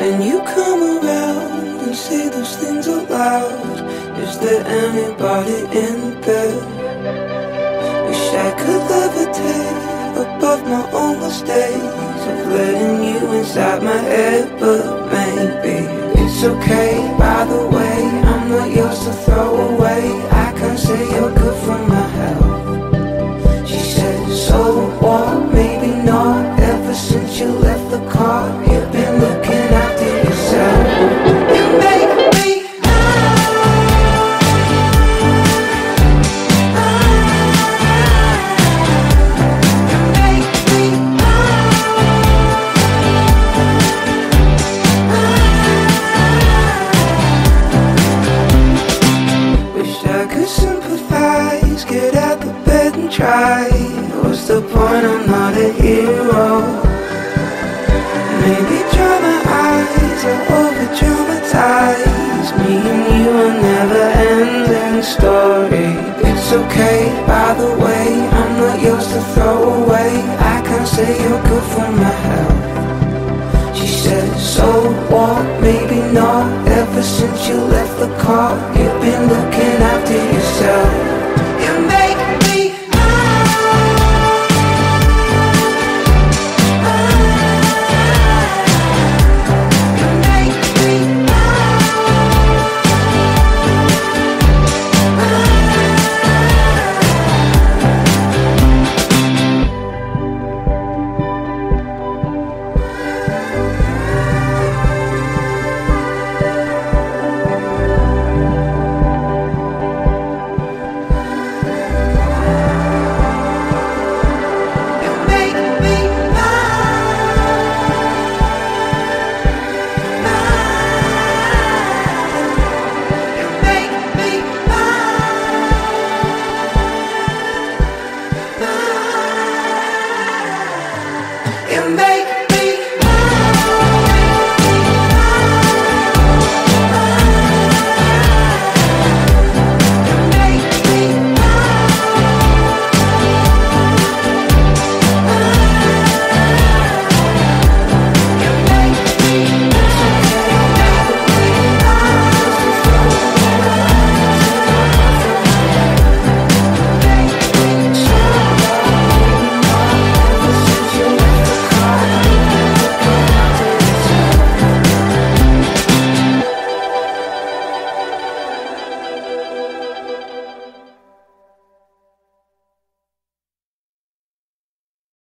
When you come around and say those things out loud, is there anybody in there? Wish I could levitate above my own mistakes of letting you inside my head, but maybe it's okay. By the way, I'm not yours to throw away. I can't say you're good for my health. She said, so what? Maybe not. Ever since you left the car, you've been looking after yourself. You make me sympathise, get out the bed and try. What's the point? I'm not a hero. Maybe dramatize or over-dramatise. Me and you a never-ending story. It's okay, by the way, I'm not yours to throw away. I can't say you're good for my health. She said, so what? Maybe not. Ever since you left the car, you've been looking